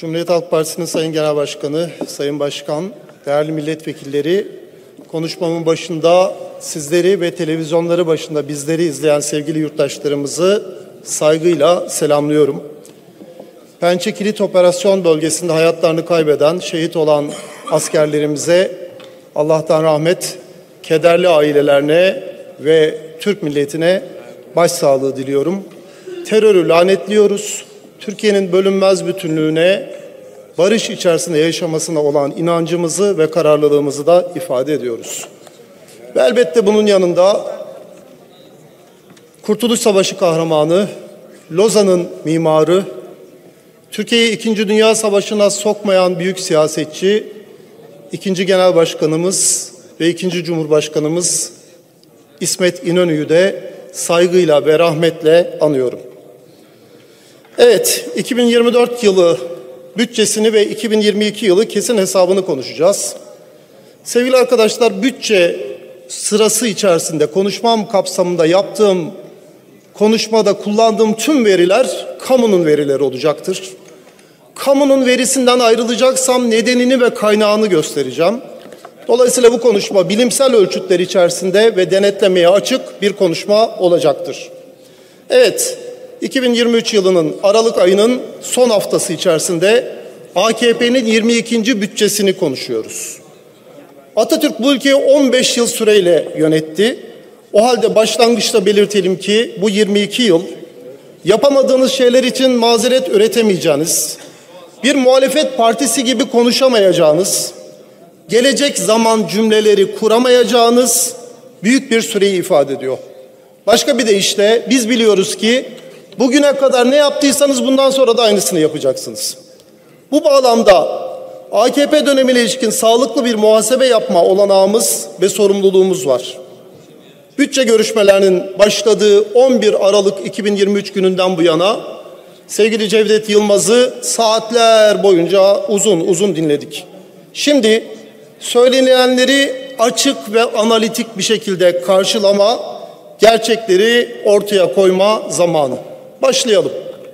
Cumhuriyet Halk Partisi'nin Sayın Genel Başkanı, Sayın Başkan, değerli milletvekilleri, konuşmamın başında sizleri ve televizyonları başında bizleri izleyen sevgili yurttaşlarımızı saygıyla selamlıyorum. Pençe Kilit Operasyon Bölgesi'nde hayatlarını kaybeden, şehit olan askerlerimize Allah'tan rahmet, kederli ailelerine ve Türk milletine başsağlığı diliyorum. Terörü lanetliyoruz. Türkiye'nin bölünmez bütünlüğüne, barış içerisinde yaşamasına olan inancımızı ve kararlılığımızı da ifade ediyoruz. Ve elbette bunun yanında Kurtuluş Savaşı kahramanı, Lozan'ın mimarı, Türkiye'yi 2. Dünya Savaşı'na sokmayan büyük siyasetçi, 2. Genel Başkanımız ve 2. Cumhurbaşkanımız İsmet İnönü'yü de saygıyla ve rahmetle anıyorum. Evet, 2024 yılı bütçesini ve 2022 yılı kesin hesabını konuşacağız. Sevgili arkadaşlar, bütçe sırası içerisinde konuşmam kapsamında yaptığım konuşmada kullandığım tüm veriler kamunun verileri olacaktır. Kamunun verisinden ayrılacaksam nedenini ve kaynağını göstereceğim. Dolayısıyla bu konuşma bilimsel ölçütler içerisinde ve denetlemeye açık bir konuşma olacaktır. Evet, 2023 yılının Aralık ayının son haftası içerisinde AKP'nin 22. bütçesini konuşuyoruz. Atatürk bu ülkeyi 15 yıl süreyle yönetti. O halde başlangıçta belirtelim ki bu 22 yıl yapamadığınız şeyler için mazeret üretemeyeceğiniz, bir muhalefet partisi gibi konuşamayacağınız, gelecek zaman cümleleri kuramayacağınız büyük bir süreyi ifade ediyor. Başka bir deyişle biz biliyoruz ki bugüne kadar ne yaptıysanız bundan sonra da aynısını yapacaksınız. Bu bağlamda AKP dönemine ilişkin sağlıklı bir muhasebe yapma olanağımız ve sorumluluğumuz var. Bütçe görüşmelerinin başladığı 11 Aralık 2023 gününden bu yana sevgili Cevdet Yılmaz'ı saatler boyunca uzun dinledik. Şimdi söylenenleri açık ve analitik bir şekilde karşılama, gerçekleri ortaya koyma zamanı. Başlayalım.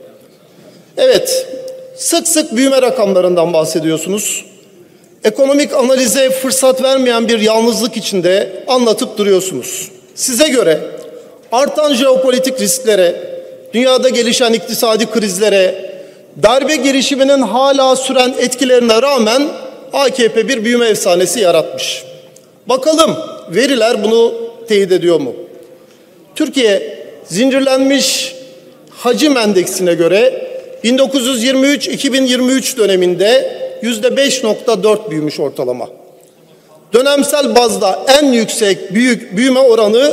Evet, sık sık büyüme rakamlarından bahsediyorsunuz. Ekonomik analize fırsat vermeyen bir yalnızlık içinde anlatıp duruyorsunuz. Size göre artan jeopolitik risklere, dünyada gelişen iktisadi krizlere, darbe girişiminin hala süren etkilerine rağmen AKP bir büyüme efsanesi yaratmış. Bakalım veriler bunu teyit ediyor mu? Türkiye zincirlenmiş hacim endeksine göre 1923-2023 döneminde %5.4 büyümüş ortalama. Dönemsel bazda en yüksek büyüme oranı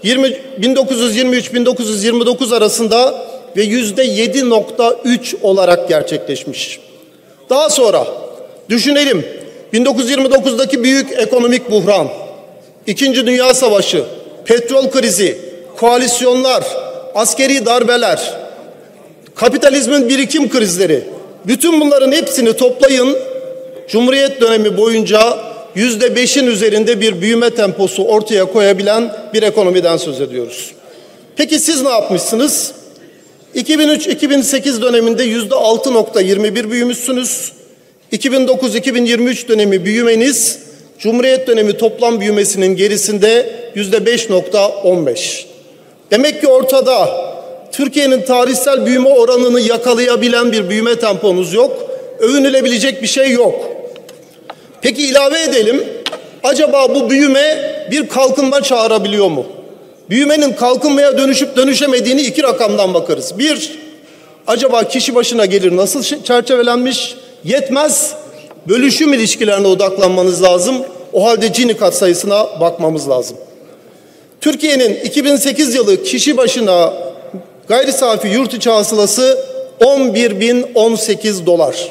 1923-1929 arasında ve %7.3 olarak gerçekleşmiş. Daha sonra düşünelim, 1929'daki büyük ekonomik buhran, 2. Dünya Savaşı, petrol krizi, koalisyonlar, askeri darbeler, kapitalizmin birikim krizleri, bütün bunların hepsini toplayın, Cumhuriyet dönemi boyunca %5'in üzerinde bir büyüme temposu ortaya koyabilen bir ekonomiden söz ediyoruz. Peki siz ne yapmışsınız? 2003-2008 döneminde %6.21 büyümüşsünüz. 2009-2023 dönemi büyümeniz Cumhuriyet dönemi toplam büyümesinin gerisinde %5.15. Demek ki ortada Türkiye'nin tarihsel büyüme oranını yakalayabilen bir büyüme temponuz yok. Övünülebilecek bir şey yok. Peki ilave edelim. Acaba bu büyüme bir kalkınma çağırabiliyor mu? Büyümenin kalkınmaya dönüşüp dönüşemediğini iki rakamdan bakarız. Bir, acaba kişi başına gelir nasıl çerçevelenmiş? Yetmez. Bölüşüm ilişkilerine odaklanmanız lazım. O halde Gini katsayısına bakmamız lazım. Türkiye'nin 2008 yılı kişi başına gayri safi yurt içi hasılası 11.018 dolar.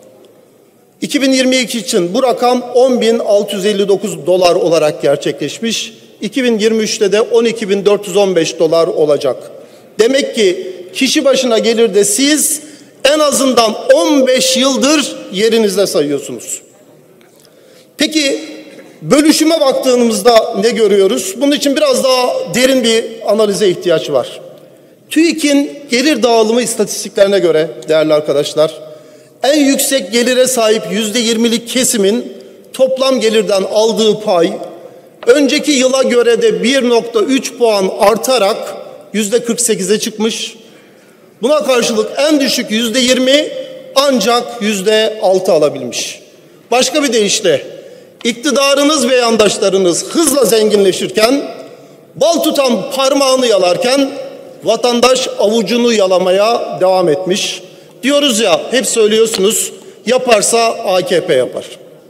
2022 için bu rakam 10.659 dolar olarak gerçekleşmiş. 2023'te de 12.415 dolar olacak. Demek ki kişi başına gelirde siz en azından 15 yıldır yerinizde sayıyorsunuz. Peki bölüşüme baktığımızda ne görüyoruz? Bunun için biraz daha derin bir analize ihtiyaç var. TÜİK'in gelir dağılımı istatistiklerine göre değerli arkadaşlar, en yüksek gelire sahip %20'lik kesimin toplam gelirden aldığı pay önceki yıla göre de 1,3 puan artarak %48'e çıkmış. Buna karşılık en düşük %20 ancak %6 alabilmiş. Başka bir deyişle iktidarınız ve yandaşlarınız hızla zenginleşirken, bal tutan parmağını yalarken vatandaş avucunu yalamaya devam etmiş. Diyoruz ya, hep söylüyorsunuz, yaparsa AKP yapar.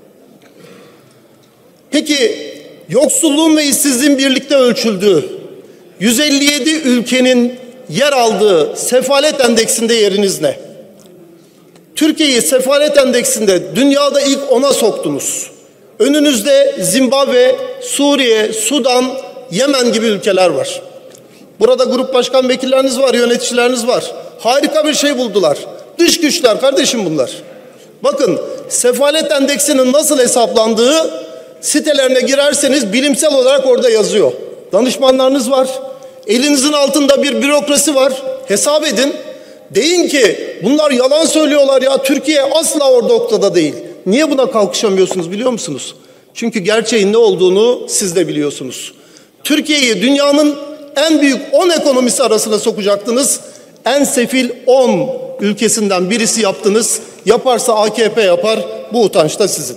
Peki yoksulluğun ve işsizliğin birlikte ölçüldüğü 157 ülkenin yer aldığı sefalet endeksinde yeriniz ne? Türkiye'yi sefalet endeksinde dünyada ilk 10'a soktunuz. Önünüzde Zimbabwe, Suriye, Sudan, Yemen gibi ülkeler var. Burada grup başkan vekilleriniz var, yöneticileriniz var. Harika bir şey buldular. Dış güçler kardeşim bunlar. Bakın, sefalet endeksinin nasıl hesaplandığı sitelerine girerseniz bilimsel olarak orada yazıyor. Danışmanlarınız var. Elinizin altında bir bürokrasi var. Hesap edin. Deyin ki bunlar yalan söylüyorlar ya, Türkiye asla o noktada değil. Niye buna kalkışamıyorsunuz biliyor musunuz? Çünkü gerçeğin ne olduğunu siz de biliyorsunuz. Türkiye'yi dünyanın en büyük 10 ekonomisi arasına sokacaktınız. En sefil 10 ülkesinden birisi yaptınız. Yaparsa AKP yapar. Bu utanç da sizin.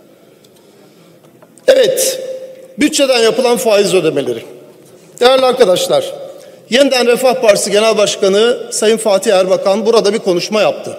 Evet, bütçeden yapılan faiz ödemeleri. Değerli arkadaşlar, Yeniden Refah Partisi Genel Başkanı Sayın Fatih Erbakan burada bir konuşma yaptı.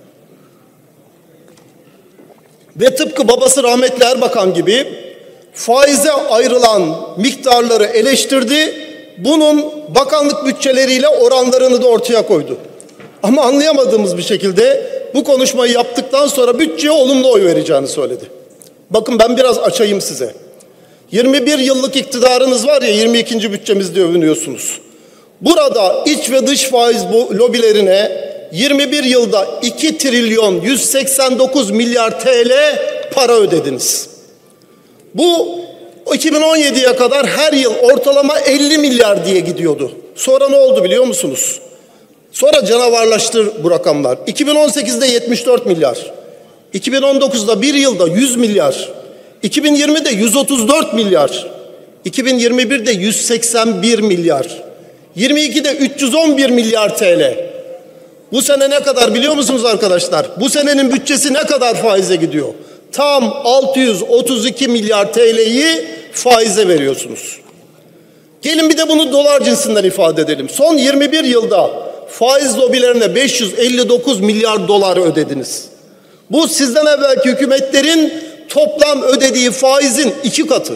Ve tıpkı babası rahmetli Erbakan gibi faize ayrılan miktarları eleştirdi. Bunun bakanlık bütçeleriyle oranlarını da ortaya koydu. Ama anlayamadığımız bir şekilde bu konuşmayı yaptıktan sonra bütçeye olumlu oy vereceğini söyledi. Bakın ben biraz açayım size. 21 yıllık iktidarınız var ya, 22. bütçemizde övünüyorsunuz. Burada iç ve dış faiz lobilerine 21 yılda 2 trilyon 189 milyar TL para ödediniz. Bu 2017'ye kadar her yıl ortalama 50 milyar diye gidiyordu. Sonra ne oldu biliyor musunuz? Sonra canavarlaştı bu rakamlar. 2018'de 74 milyar. 2019'da bir yılda 100 milyar. 2020'de 134 milyar. 2021'de 181 milyar. 22'de 311 milyar TL. Bu sene ne kadar biliyor musunuz arkadaşlar? Bu senenin bütçesi ne kadar faize gidiyor? Tam 632 milyar TL'yi faize veriyorsunuz. Gelin bir de bunu dolar cinsinden ifade edelim. Son 21 yılda faiz lobilerine 559 milyar dolar ödediniz. Bu sizden evvelki hükümetlerin toplam ödediği faizin 2 katı.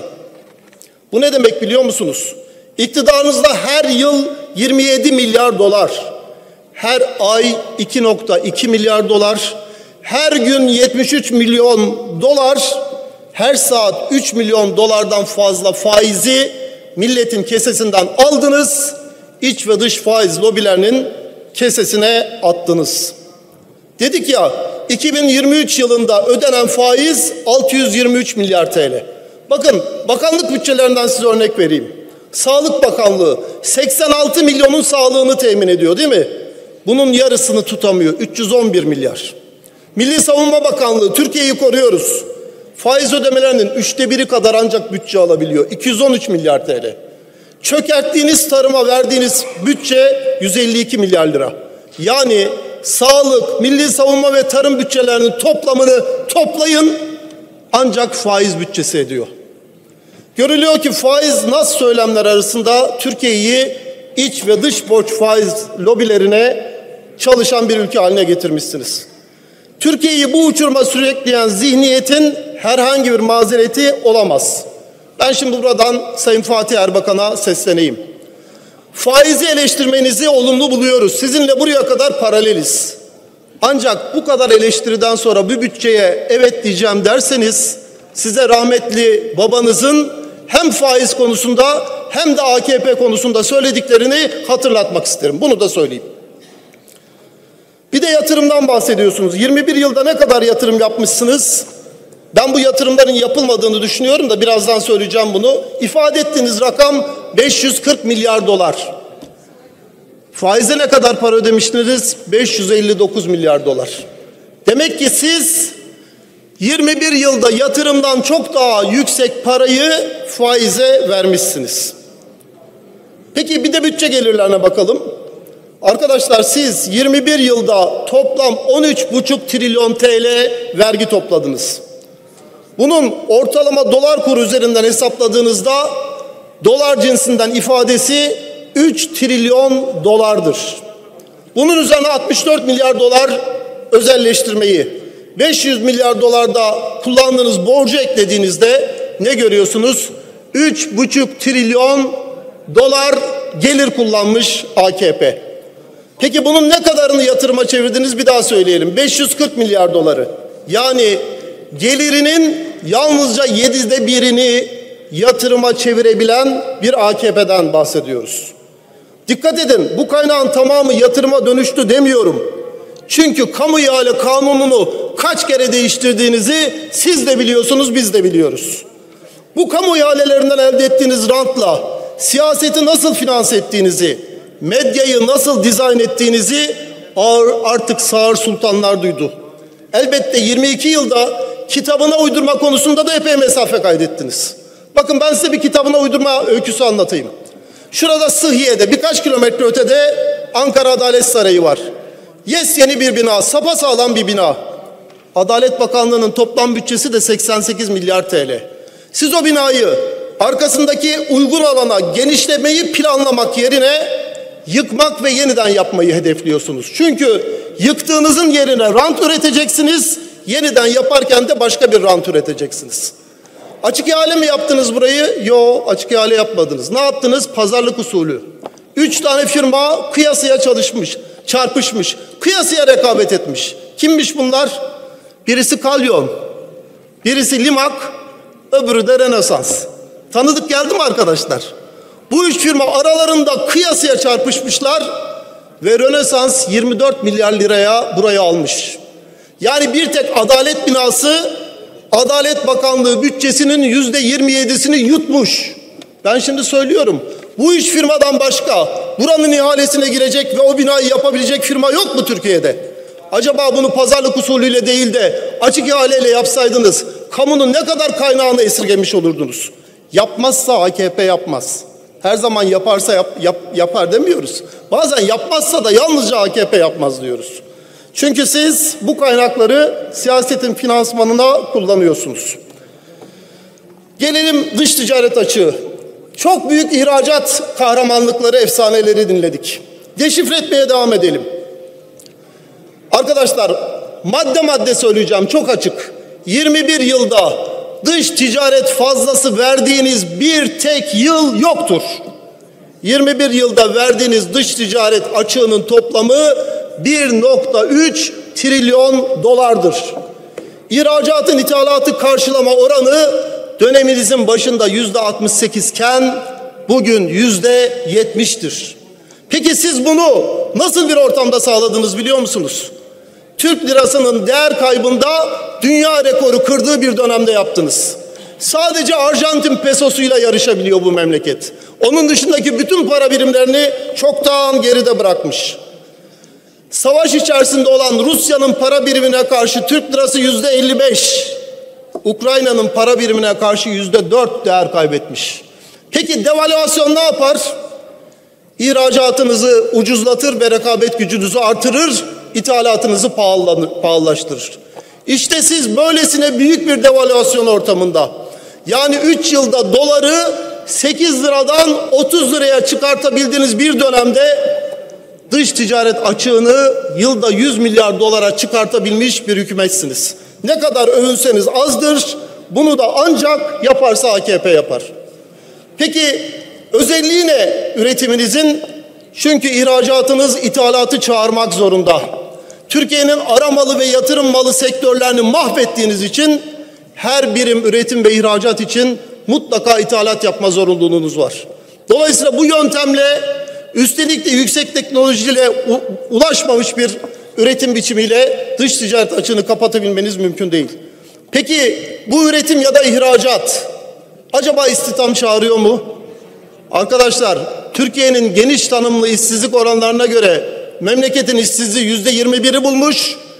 Bu ne demek biliyor musunuz? İktidarınızda her yıl 27 milyar dolar, her ay 2,2 milyar dolar, her gün 73 milyon dolar, her saat 3 milyon dolardan fazla faizi milletin kesesinden aldınız, iç ve dış faiz lobilerinin kesesine attınız. Dedik ya, 2023 yılında ödenen faiz 623 milyar TL. Bakın, bakanlık bütçelerinden size örnek vereyim. Sağlık Bakanlığı 86 milyonun sağlığını temin ediyor değil mi? Bunun yarısını tutamıyor, 311 milyar. Milli Savunma Bakanlığı, Türkiye'yi koruyoruz. Faiz ödemelerinin 1/3 kadar ancak bütçe alabiliyor, 213 milyar TL. Çökerttiğiniz tarıma verdiğiniz bütçe 152 milyar lira. Yani sağlık, milli savunma ve tarım bütçelerinin toplamını toplayın, ancak faiz bütçesi ediyor. Görülüyor ki faiz nas söylemler arasında Türkiye'yi iç ve dış borç faiz lobilerine çalışan bir ülke haline getirmişsiniz. Türkiye'yi bu uçuruma sürükleyen zihniyetin herhangi bir mazereti olamaz. Ben şimdi buradan Sayın Fatih Erbakan'a sesleneyim. Faizi eleştirmenizi olumlu buluyoruz. Sizinle buraya kadar paraleliz. Ancak bu kadar eleştiriden sonra bu bütçeye evet diyeceğim derseniz, size rahmetli babanızın hem faiz konusunda hem de AKP konusunda söylediklerini hatırlatmak isterim. Bunu da söyleyeyim. Bir de yatırımdan bahsediyorsunuz. 21 yılda ne kadar yatırım yapmışsınız? Ben bu yatırımların yapılmadığını düşünüyorum da birazdan söyleyeceğim bunu. İfade ettiğiniz rakam 540 milyar dolar. Faize ne kadar para ödemiştiniz? 559 milyar dolar. Demek ki siz 21 yılda yatırımdan çok daha yüksek parayı faize vermişsiniz. Peki bir de bütçe gelirlerine bakalım. Arkadaşlar siz 21 yılda toplam 13,5 trilyon TL vergi topladınız. Bunun ortalama dolar kuru üzerinden hesapladığınızda dolar cinsinden ifadesi 3 trilyon dolardır. Bunun üzerine 64 milyar dolar özelleştirmeyi, 500 milyar dolar da kullandığınız borcu eklediğinizde ne görüyorsunuz? 3,5 trilyon dolar gelir kullanmış AKP. Peki bunun ne kadarını yatırıma çevirdiniz bir daha söyleyelim. 540 milyar doları. Yani gelirinin yalnızca 7'de 1'ini yatırıma çevirebilen bir AKP'den bahsediyoruz. Dikkat edin, bu kaynağın tamamı yatırıma dönüştü demiyorum. Çünkü kamu ihale kanununu kaç kere değiştirdiğinizi siz de biliyorsunuz, biz de biliyoruz. Bu kamu ihalelerinden elde ettiğiniz rantla siyaseti nasıl finanse ettiğinizi, medyayı nasıl dizayn ettiğinizi artık sağır sultanlar duydu. Elbette 22 yılda kitabına uydurma konusunda da epey mesafe kaydettiniz. Bakın ben size bir kitabına uydurma öyküsü anlatayım. Şurada Sıhhiye'de birkaç kilometre ötede Ankara Adalet Sarayı var. Yeni bir bina, sapasağlam bir bina. Adalet Bakanlığı'nın toplam bütçesi de 88 milyar TL. Siz o binayı arkasındaki uygun alana genişlemeyi planlamak yerine yıkmak ve yeniden yapmayı hedefliyorsunuz. Çünkü yıktığınızın yerine rant üreteceksiniz, yeniden yaparken de başka bir rant üreteceksiniz. Açık ihale mi yaptınız burayı? Yok, açık ihale yapmadınız. Ne yaptınız? Pazarlık usulü. 3 tane firma kıyasıya çarpışmış, kıyasıya rekabet etmiş. Kimmiş bunlar? Birisi Kalyon, birisi Limak, öbürü de Rönesans. Tanıdık geldi mi arkadaşlar? Bu 3 firma aralarında kıyasıya çarpışmışlar ve Rönesans 24 milyar liraya burayı almış. Yani bir tek adalet binası Adalet Bakanlığı bütçesinin %27'sini yutmuş. Ben şimdi söylüyorum. Bu 3 firmadan başka buranın ihalesine girecek ve o binayı yapabilecek firma yok mu Türkiye'de? Acaba bunu pazarlık usulüyle değil de açık ihaleyle yapsaydınız kamunun ne kadar kaynağını esirgemiş olurdunuz? Yapmazsa AKP yapmaz. Her zaman yaparsa yapar demiyoruz. Bazen yapmazsa da yalnızca AKP yapmaz diyoruz. Çünkü siz bu kaynakları siyasetin finansmanına kullanıyorsunuz. Gelelim dış ticaret açığı. Çok büyük ihracat kahramanlıkları, efsaneleri dinledik. Deşifre etmeye devam edelim. Arkadaşlar madde madde söyleyeceğim, çok açık. 21 yılda dış ticaret fazlası verdiğiniz bir tek yıl yoktur. 21 yılda verdiğiniz dış ticaret açığının toplamı 1,3 trilyon dolardır. İhracatın ithalatı karşılama oranı döneminizin başında %68 iken bugün %70'tir. Peki siz bunu nasıl bir ortamda sağladınız biliyor musunuz? Türk lirasının değer kaybında dünya rekoru kırdığı bir dönemde yaptınız. Sadece Arjantin pesosuyla yarışabiliyor bu memleket. Onun dışındaki bütün para birimlerini çoktan geride bırakmış. Savaş içerisinde olan Rusya'nın para birimine karşı Türk lirası %55, Ukrayna'nın para birimine karşı %4 değer kaybetmiş. Peki devalüasyon ne yapar? İhracatınızı ucuzlatır ve rekabet gücünüzü artırır, ithalatınızı pahalılaştırır. İşte siz böylesine büyük bir devalüasyon ortamında, yani 3 yılda doları 8 liradan 30 liraya çıkartabildiğiniz bir dönemde dış ticaret açığını yılda 100 milyar dolara çıkartabilmiş bir hükümetsiniz. Ne kadar övünseniz azdır, bunu da ancak yaparsa AKP yapar. Peki özelliği ne üretiminizin? Çünkü ihracatınız ithalatı çağırmak zorunda. Türkiye'nin aramalı ve yatırım malı sektörlerini mahvettiğiniz için her birim üretim ve ihracat için mutlaka ithalat yapma zorunluluğunuz var. Dolayısıyla bu yöntemle, üstelik de yüksek teknolojiyle ulaşmamış bir üretim biçimiyle dış ticaret açığını kapatabilmeniz mümkün değil. Peki bu üretim ya da ihracat acaba istihdam çağırıyor mu? Arkadaşlar, Türkiye'nin geniş tanımlı işsizlik oranlarına göre memleketin işsizliği %21'i bulmuş.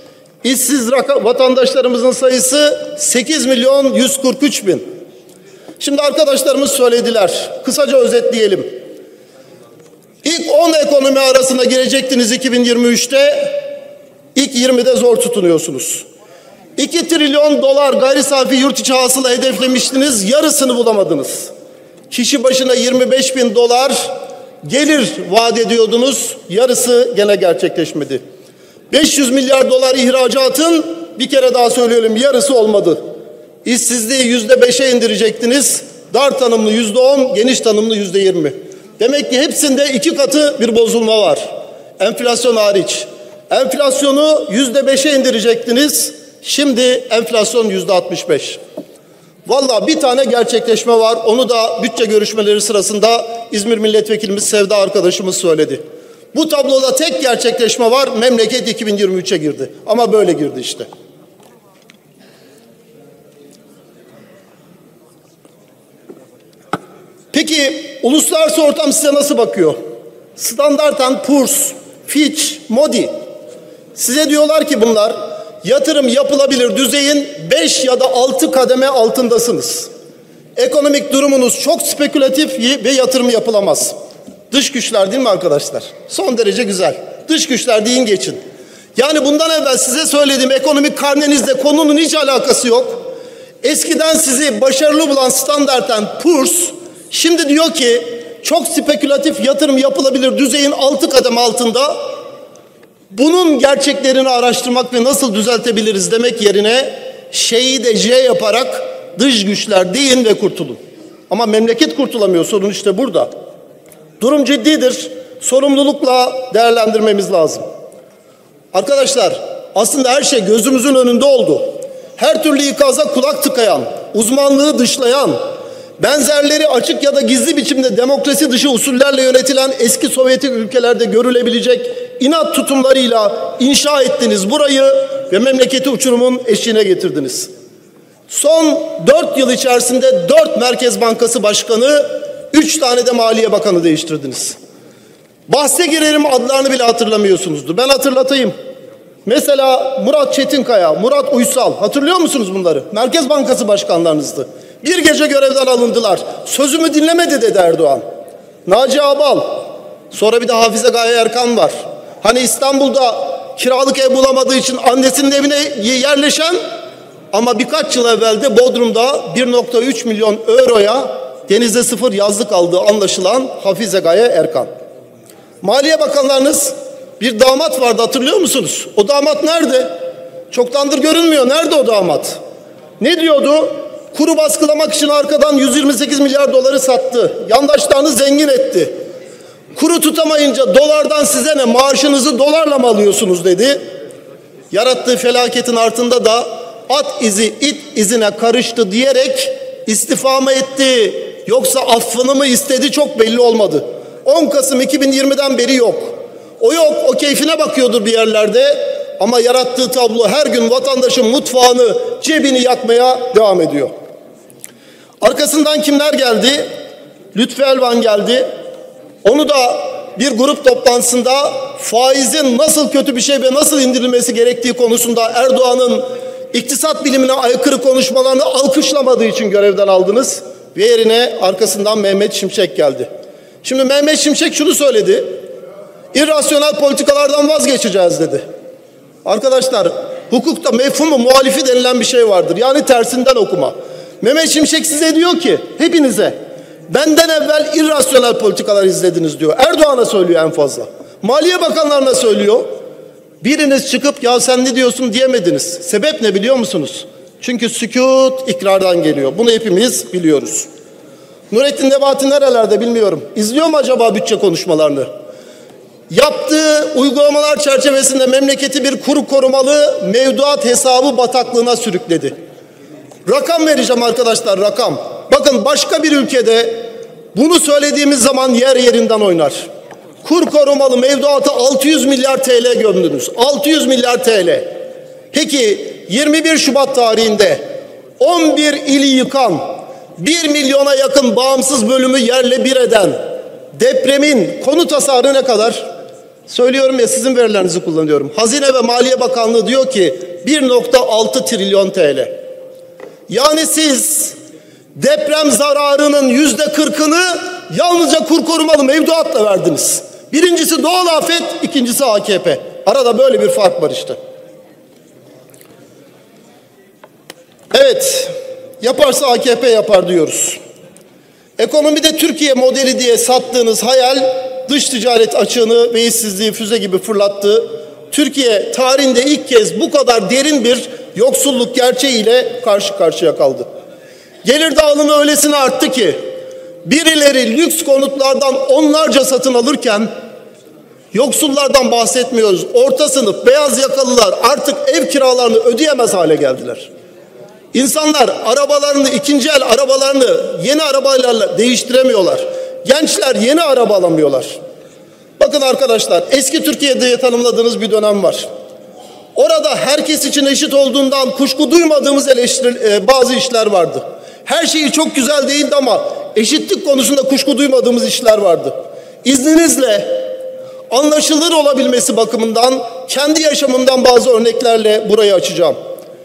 İşsiz vatandaşlarımızın sayısı 8.143.000. Şimdi arkadaşlarımız söylediler. Kısaca özetleyelim. İlk 10 ekonomi arasına girecektiniz 2023'te. İlk 20'de zor tutunuyorsunuz. 2 trilyon dolar gayri safi yurt içi hasıla hedeflemiştiniz. Yarısını bulamadınız. Kişi başına 25.000 dolar gelir vaat ediyordunuz. Yarısı gene gerçekleşmedi. 500 milyar dolar ihracatın, bir kere daha söyleyelim, yarısı olmadı. İşsizliği %5'e indirecektiniz. Dar tanımlı %10, geniş tanımlı %20. Demek ki hepsinde 2 katı bir bozulma var. Enflasyon hariç. Enflasyonu %5'e indirecektiniz. Şimdi enflasyon %65. Vallahi bir tane gerçekleşme var. Onu da bütçe görüşmeleri sırasında İzmir Milletvekilimiz Sevda arkadaşımız söyledi. Bu tabloda tek gerçekleşme var. Memleket 2023'e girdi. Ama böyle girdi işte. Peki uluslararası ortam size nasıl bakıyor? Standard & Poor's, Fitch, Moody. Size diyorlar ki bunlar yatırım yapılabilir düzeyin 5 ya da 6 kademe altındasınız. Ekonomik durumunuz çok spekülatif ve yatırım yapılamaz. Dış güçler değil mi arkadaşlar? Son derece güzel. Dış güçler deyin geçin. Yani bundan evvel size söylediğim ekonomik karnenizle konunun hiç alakası yok. Eskiden sizi başarılı bulan Standard & Poor's şimdi diyor ki çok spekülatif yatırım yapılabilir düzeyin 6 kademe altında. Bunun gerçeklerini araştırmak ve nasıl düzeltebiliriz demek yerine şeyi de J yaparak dış güçler deyin ve kurtulun. Ama memleket kurtulamıyor, sorun işte burada. Durum ciddidir. Sorumlulukla değerlendirmemiz lazım. Arkadaşlar aslında her şey gözümüzün önünde oldu. Her türlü ikaza kulak tıkayan, uzmanlığı dışlayan, benzerleri açık ya da gizli biçimde demokrasi dışı usullerle yönetilen eski Sovyetik ülkelerde görülebilecek inat tutumlarıyla inşa ettiniz burayı ve memleketi uçurumun eşiğine getirdiniz. Son 4 yıl içerisinde 4 Merkez Bankası Başkanı, 3 tane de Maliye Bakanı değiştirdiniz. Bahse girerim, adlarını bile hatırlamıyorsunuzdur. Ben hatırlatayım. Mesela Murat Çetinkaya, Murat Uysal, hatırlıyor musunuz bunları? Merkez Bankası başkanlarınızdı. Bir gece görevden alındılar. Sözümü dinlemedi dedi Erdoğan. Naci Ağbal, sonra bir de Hafize Gaye Erkan var. Hani İstanbul'da kiralık ev bulamadığı için annesinin evine yerleşen ama birkaç yıl evvel de Bodrum'da 1,3 milyon euroya denizde sıfır yazlık aldığı anlaşılan Hafize Gaye Erkan. Maliye Bakanlarınız, bir damat vardı, hatırlıyor musunuz? O damat nerede? Çoktandır görünmüyor. Nerede o damat? Ne diyordu? Kuru baskılamak için arkadan 128 milyar doları sattı. Yandaşlarını zengin etti. Kuru tutamayınca dolardan size ne, maaşınızı dolarla mı alıyorsunuz dedi. Yarattığı felaketin altında da at izi it izine karıştı diyerek istifa mı etti yoksa affını mı istedi çok belli olmadı. 10 Kasım 2020'den beri yok. O yok, o keyfine bakıyordur bir yerlerde ama yarattığı tablo her gün vatandaşın mutfağını, cebini yakmaya devam ediyor. Arkasından kimler geldi? Lütfü Elvan geldi. Onu da bir grup toplantısında faizin nasıl kötü bir şey ve nasıl indirilmesi gerektiği konusunda Erdoğan'ın iktisat bilimine aykırı konuşmalarını alkışlamadığı için görevden aldınız ve yerine arkasından Mehmet Şimşek geldi. Şimdi Mehmet Şimşek şunu söyledi. İrrasyonel politikalardan vazgeçeceğiz dedi. Arkadaşlar hukukta mefhumu muhalifi denilen bir şey vardır. Yani tersinden okuma. Mehmet Şimşek size diyor ki hepinize benden evvel irrasyonel politikalar izlediniz diyor. Erdoğan'a söylüyor en fazla. Maliye Bakanlarına söylüyor. Biriniz çıkıp ya sen ne diyorsun diyemediniz. Sebep ne biliyor musunuz? Çünkü sükût ikrardan geliyor. Bunu hepimiz biliyoruz. Nurettin Nebati nerelerde bilmiyorum. İzliyor mu acaba bütçe konuşmalarını? Yaptığı uygulamalar çerçevesinde memleketi bir kuru korumalı mevduat hesabı bataklığına sürükledi. Rakam vereceğim arkadaşlar, rakam. Bakın başka bir ülkede bunu söylediğimiz zaman yer yerinden oynar. Kur korumalı mevduatı 600 milyar TL gömdünüz. 600 milyar TL. Peki 21 Şubat tarihinde 11 ili yıkan, 1 milyona yakın bağımsız bölümü yerle bir eden depremin konut hasarı ne kadar? Söylüyorum ya, sizin verilerinizi kullanıyorum. Hazine ve Maliye Bakanlığı diyor ki 1,6 trilyon TL. Yani siz deprem zararının %40'ını yalnızca kur korumalı mevduatla verdiniz. Birincisi doğal afet, ikincisi AKP. Arada böyle bir fark var işte. Evet, yaparsa AKP yapar diyoruz. Ekonomide Türkiye modeli diye sattığınız hayal, dış ticaret açığını ve işsizliği füze gibi fırlattı. Türkiye tarihinde ilk kez bu kadar derin bir yoksulluk gerçeğiyle karşı karşıya kaldı. Gelir dağılımı öylesine arttı ki birileri lüks konutlardan onlarca satın alırken yoksullardan bahsetmiyoruz. Orta sınıf, beyaz yakalılar artık ev kiralarını ödeyemez hale geldiler. İnsanlar arabalarını, ikinci el arabalarını yeni arabalarla değiştiremiyorlar. Gençler yeni araba alamıyorlar. Bakın arkadaşlar, eski Türkiye diye tanımladığınız bir dönem var. Orada herkes için eşit olduğundan kuşku duymadığımız bazı işler vardı. Her şeyi çok güzel değildi ama eşitlik konusunda kuşku duymadığımız işler vardı. İzninizle anlaşılır olabilmesi bakımından kendi yaşamımdan bazı örneklerle burayı açacağım.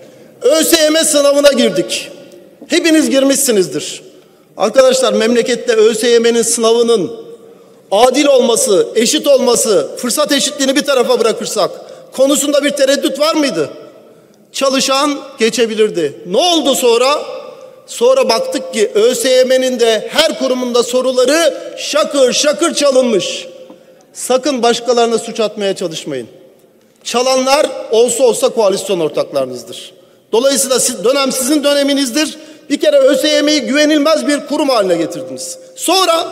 ÖSYM sınavına girdik. Hepiniz girmişsinizdir. Arkadaşlar, memlekette ÖSYM'nin sınavının adil olması, eşit olması, fırsat eşitliğini bir tarafa bırakırsak konusunda bir tereddüt var mıydı? Çalışan geçebilirdi. Ne oldu sonra? Sonra baktık ki ÖSYM'nin de her kurumunda soruları şakır şakır çalınmış. Sakın başkalarına suç atmaya çalışmayın. Çalanlar olsa olsa koalisyon ortaklarınızdır. Dolayısıyla dönem sizin döneminizdir. Bir kere ÖSYM'yi güvenilmez bir kurum haline getirdiniz. Sonra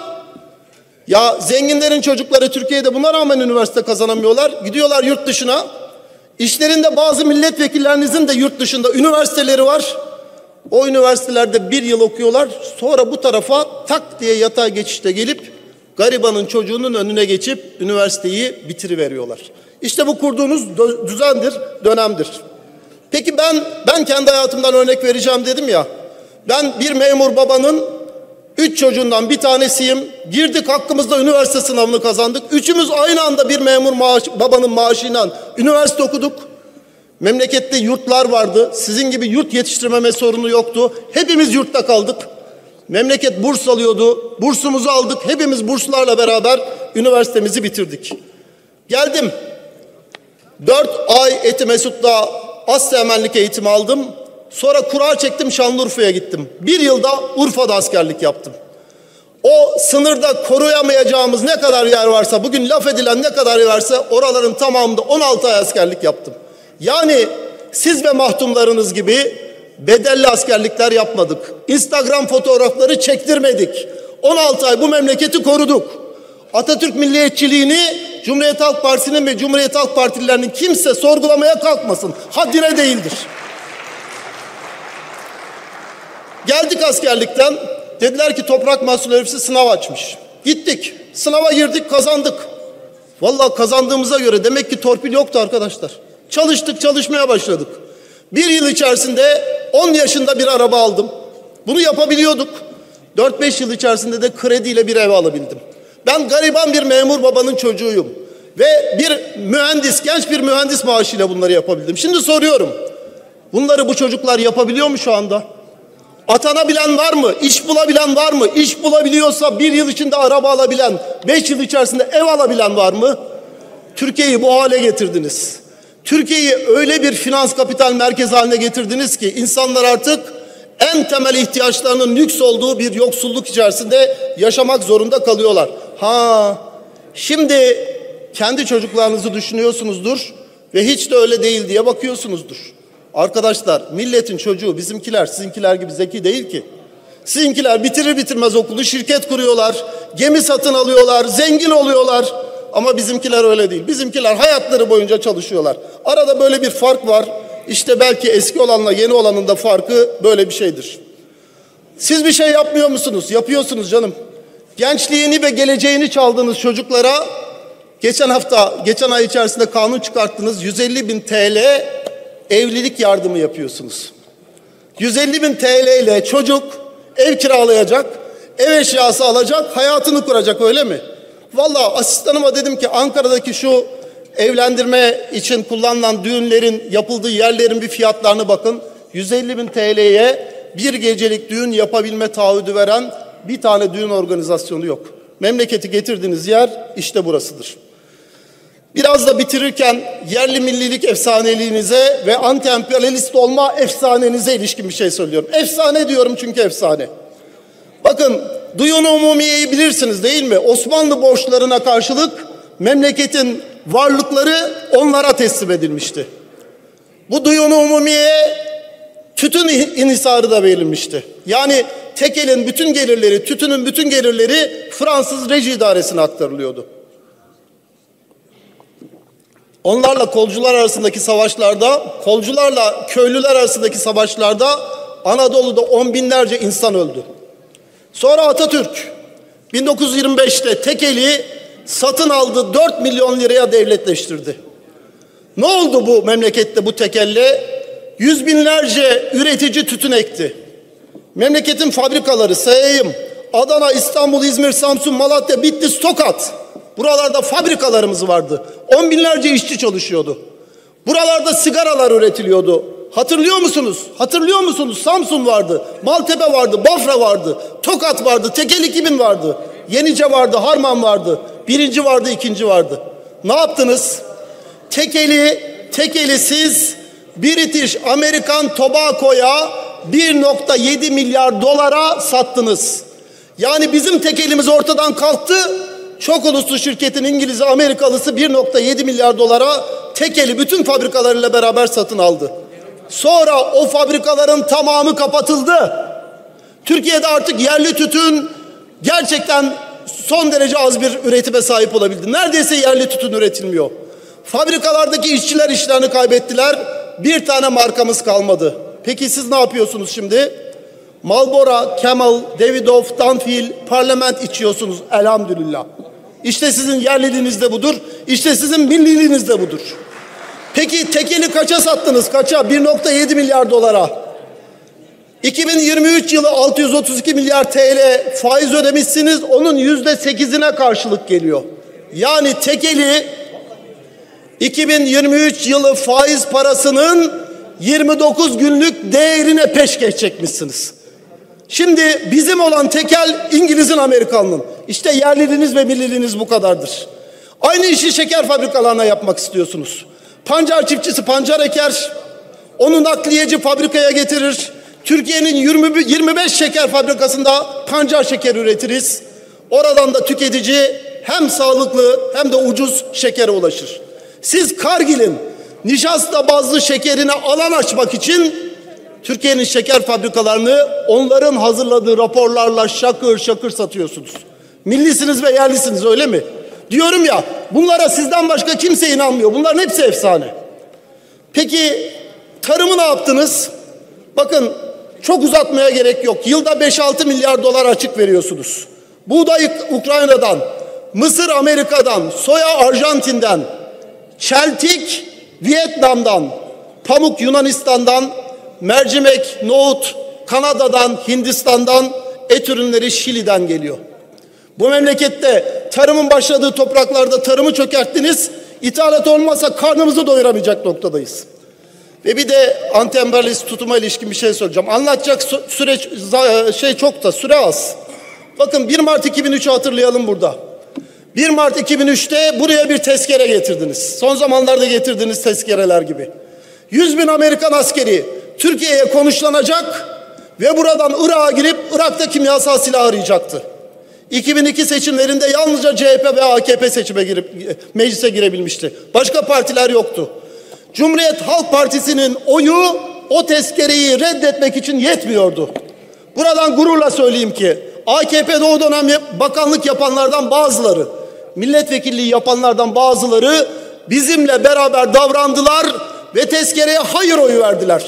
ya zenginlerin çocukları Türkiye'de buna rağmen üniversite kazanamıyorlar. Gidiyorlar yurt dışına. İşlerinde bazı milletvekillerinizin de yurt dışında üniversiteleri var. O üniversitelerde bir yıl okuyorlar. Sonra bu tarafa tak diye yatay geçişte gelip garibanın çocuğunun önüne geçip üniversiteyi bitiriveriyorlar. İşte bu kurduğunuz düzendir, dönemdir. Peki ben kendi hayatımdan örnek vereceğim dedim ya. Ben bir memur babanın 3 çocuğundan bir tanesiyim. Girdik, hakkımızda üniversite sınavını kazandık. Üçümüz aynı anda bir memur babanın maaşıyla üniversite okuduk. Memlekette yurtlar vardı. Sizin gibi yurt yetiştirmeme sorunu yoktu. Hepimiz yurtta kaldık. Memleket burs alıyordu. Bursumuzu aldık. Hepimiz burslarla beraber üniversitemizi bitirdik. Geldim. 4 ay Eti Mesut'ta Asteğmenlik eğitimi aldım. Sonra kura çektim, Şanlıurfa'ya gittim. Bir yılda Urfa'da askerlik yaptım. O sınırda koruyamayacağımız ne kadar yer varsa, bugün laf edilen ne kadar yer varsa oraların tamamında 16 ay askerlik yaptım. Yani siz ve mahtumlarınız gibi bedelli askerlikler yapmadık. Instagram fotoğrafları çektirmedik. 16 ay bu memleketi koruduk. Atatürk milliyetçiliğini Cumhuriyet Halk Partisi'nin ve Cumhuriyet Halk Partililerinin kimse sorgulamaya kalkmasın. Haddine değildir. Geldik askerlikten. Dediler ki Toprak Mahsulleri Ofisi sınav açmış. Gittik. Sınava girdik, kazandık. Vallahi kazandığımıza göre demek ki torpil yoktu arkadaşlar. Çalıştık, çalışmaya başladık. Bir yıl içerisinde 10 yaşında bir araba aldım. Bunu yapabiliyorduk. 4-5 yıl içerisinde de krediyle bir ev alabildim. Ben gariban bir memur babanın çocuğuyum. Ve bir mühendis, genç bir mühendis maaşıyla bunları yapabildim. Şimdi soruyorum. Bunları bu çocuklar yapabiliyor mu şu anda? Atanabilen var mı? İş bulabilen var mı? İş bulabiliyorsa bir yıl içinde araba alabilen, 5 yıl içerisinde ev alabilen var mı? Türkiye'yi bu hale getirdiniz. Türkiye'yi öyle bir finans kapital merkezi haline getirdiniz ki insanlar artık en temel ihtiyaçlarının lüks olduğu bir yoksulluk içerisinde yaşamak zorunda kalıyorlar. Şimdi kendi çocuklarınızı düşünüyorsunuzdur ve hiç de öyle değil diye bakıyorsunuzdur. Arkadaşlar, milletin çocuğu bizimkiler, sizinkiler gibi zeki değil ki. Sizinkiler bitirir bitirmez okulu şirket kuruyorlar, gemi satın alıyorlar, zengin oluyorlar. Ama bizimkiler öyle değil. Bizimkiler hayatları boyunca çalışıyorlar. Arada böyle bir fark var. İşte belki eski olanla yeni olanın da farkı böyle bir şeydir. Siz bir şey yapmıyor musunuz? Yapıyorsunuz canım. Gençliğini ve geleceğini çaldığınız çocuklara geçen ay içerisinde kanun çıkarttınız. 150.000 TL evlilik yardımı yapıyorsunuz. 150.000 TL ile çocuk ev kiralayacak, ev eşyası alacak, hayatını kuracak, öyle mi? Vallahi asistanıma dedim ki Ankara'daki şu evlendirme için kullanılan düğünlerin yapıldığı yerlerin bir fiyatlarına bakın. 150.000 TL'ye bir gecelik düğün yapabilme taahhüdü veren bir tane düğün organizasyonu yok. Memleketi getirdiğiniz yer işte burasıdır. Biraz da bitirirken yerli millilik efsaneliğinize ve anti-emperyalist olma efsanenize ilişkin bir şey söylüyorum. Efsane diyorum çünkü efsane. Bakın Duyun-u Umumiye'yi bilirsiniz değil mi? Osmanlı borçlarına karşılık memleketin varlıkları onlara teslim edilmişti. Bu Duyun-u Umumiye tütün inhisarı da verilmişti. Yani tekelin bütün gelirleri, tütünün bütün gelirleri Fransız reji idaresine aktarılıyordu. Onlarla kolcular arasındaki savaşlarda, kolcularla köylüler arasındaki savaşlarda Anadolu'da 10 binlerce insan öldü. Sonra Atatürk 1925'te tekeli satın aldı, 4 milyon liraya devletleştirdi. Ne oldu bu memlekette bu tekelle? Yüz binlerce üretici tütün ekti. Memleketin fabrikaları sayayım: Adana, İstanbul, İzmir, Samsun, Malatya, Bitlis, Tokat. Buralarda fabrikalarımız vardı. 10 binlerce işçi çalışıyordu. Buralarda sigaralar üretiliyordu. Hatırlıyor musunuz? Hatırlıyor musunuz? Samsun vardı, Maltepe vardı, Bafra vardı, Tokat vardı, Tekel 2000 vardı, Yenice vardı, Harman vardı, birinci vardı, ikinci vardı. Ne yaptınız? Tekeli siz British American Tobacco'ya 1.7 milyar dolara sattınız. Yani bizim tekelimiz ortadan kalktı. Çok uluslu şirketin İngiliz'i, Amerikalısı 1.7 milyar dolara tekeli bütün fabrikalarıyla beraber satın aldı. Sonra o fabrikaların tamamı kapatıldı. Türkiye'de artık yerli tütün gerçekten son derece az bir üretime sahip olabildi. Neredeyse yerli tütün üretilmiyor. Fabrikalardaki işçiler işlerini kaybettiler. Bir tane markamız kalmadı. Peki siz ne yapıyorsunuz şimdi? Marlboro, Camel, Davidoff, Dunhill, Parliament içiyorsunuz elhamdülillah. İşte sizin yerliliğiniz de budur. İşte sizin milliliğiniz de budur. Peki tekeli kaça sattınız? Kaça? 1.7 milyar dolara. 2023 yılı 632 milyar TL faiz ödemişsiniz. Onun %8'ine karşılık geliyor. Yani tekeli 2023 yılı faiz parasının 29 günlük değerine peşkeş çekmişsiniz. Şimdi bizim olan tekel İngiliz'in, Amerikan'ın. İşte yerliliğiniz ve milliliğiniz bu kadardır. Aynı işi şeker fabrikalarına yapmak istiyorsunuz. Pancar çiftçisi pancar eker, onu nakliyeci fabrikaya getirir. Türkiye'nin 25 şeker fabrikasında pancar şekeri üretiriz. Oradan da tüketici hem sağlıklı hem de ucuz şekere ulaşır. Siz Kargil'in nişasta bazlı şekerine alan açmak için Türkiye'nin şeker fabrikalarını onların hazırladığı raporlarla şakır şakır satıyorsunuz. Millisiniz ve yerlisiniz, öyle mi? Diyorum ya, bunlara sizden başka kimse inanmıyor. Bunların hepsi efsane. Peki tarımı ne yaptınız? Bakın, çok uzatmaya gerek yok. Yılda 5-6 milyar dolar açık veriyorsunuz. Buğday Ukrayna'dan, mısır Amerika'dan, soya Arjantin'den, çeltik Vietnam'dan, pamuk Yunanistan'dan, mercimek, nohut Kanada'dan, Hindistan'dan, et ürünleri Şili'den geliyor. Bu memlekette tarımın başladığı topraklarda tarımı çökerttiniz. İthalat olmazsa karnımızı doyuramayacak noktadayız. Ve bir de anti-emperyalist tutuma ilişkin bir şey söyleyeceğim. Anlatacak süre çok da süre az. Bakın 1 Mart 2003'ü hatırlayalım burada. 1 Mart 2003'te buraya bir tezkere getirdiniz. Son zamanlarda getirdiğiniz tezkereler gibi. 100.000 Amerikan askeri Türkiye'ye konuşlanacak ve buradan Irak'a girip Irak'ta kimyasal silah arayacaktı. 2002 seçimlerinde yalnızca CHP ve AKP meclise girebilmişti. Başka partiler yoktu. Cumhuriyet Halk Partisi'nin oyu o tezkereyi reddetmek için yetmiyordu. Buradan gururla söyleyeyim ki AKP'de o dönem bakanlık yapanlardan bazıları, milletvekilliği yapanlardan bazıları bizimle beraber davrandılar ve tezkereye hayır oyu verdiler.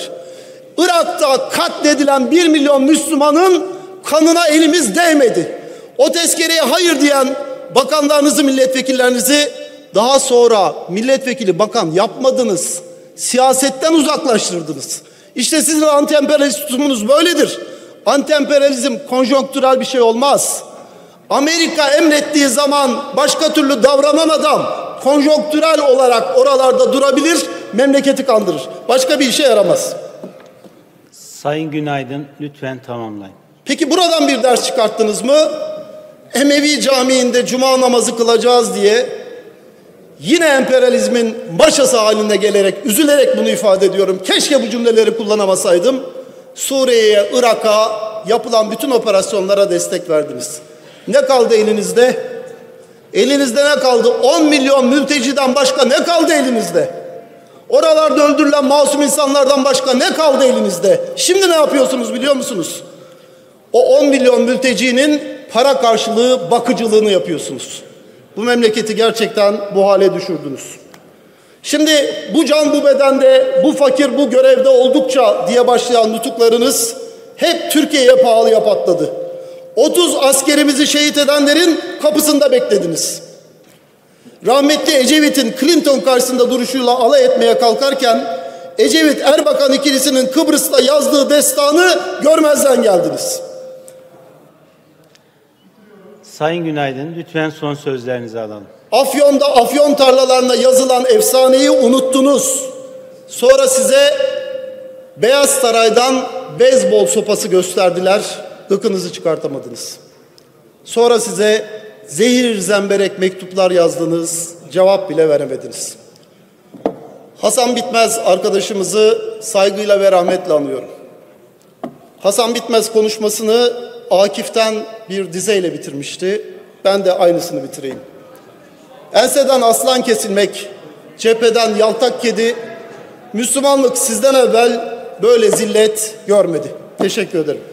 Irak'ta katledilen 1 milyon Müslümanın kanına elimiz değmedi. O tezkereye hayır diyen bakanlarınızı, milletvekillerinizi daha sonra milletvekili, bakan yapmadınız. Siyasetten uzaklaştırdınız. İşte sizin anti-emperyalist tutumunuz böyledir. Anti-emperyalizm konjonktürel bir şey olmaz. Amerika emrettiği zaman başka türlü davranan adam konjonktürel olarak oralarda durabilir, memleketi kandırır. Başka bir işe yaramaz. Sayın Günaydın, lütfen tamamlayın. Peki buradan bir ders çıkarttınız mı? Emevi Camii'nde cuma namazı kılacağız diye yine emperyalizmin maşası haline gelerek, üzülerek bunu ifade ediyorum. Keşke bu cümleleri kullanamasaydım. Suriye'ye, Irak'a yapılan bütün operasyonlara destek verdiniz. Ne kaldı elinizde? Elinizde ne kaldı? 10 milyon mülteciden başka ne kaldı elinizde? Oralarda öldürülen masum insanlardan başka ne kaldı elinizde? Şimdi ne yapıyorsunuz biliyor musunuz? O 10 milyon mültecinin para karşılığı bakıcılığını yapıyorsunuz. Bu memleketi gerçekten bu hale düşürdünüz. Şimdi bu can bu bedende, bu fakir bu görevde oldukça diye başlayan nutuklarınız hep Türkiye'ye pahalıya patladı. 30 askerimizi şehit edenlerin kapısında beklediniz. Rahmetli Ecevit'in Clinton karşısında duruşuyla alay etmeye kalkarken Ecevit-Erbakan ikilisinin Kıbrıs'ta yazdığı destanı görmezden geldiniz. Sayın Günaydın, lütfen son sözlerinizi alalım. Afyon'da afyon tarlalarına yazılan efsaneyi unuttunuz. Sonra size Beyaz Saray'dan beyzbol sopası gösterdiler. Gıkınızı çıkartamadınız. Sonra size zehir zemberek mektuplar yazdınız. Cevap bile veremediniz. Hasan Bitmez arkadaşımızı saygıyla ve rahmetle anıyorum. Hasan Bitmez konuşmasını Akif'ten bir dizeyle bitirmişti. Ben de aynısını bitireyim. Enseden aslan kesilmek, cepheden yaltak kedi, Müslümanlık sizden evvel böyle zillet görmedi. Teşekkür ederim.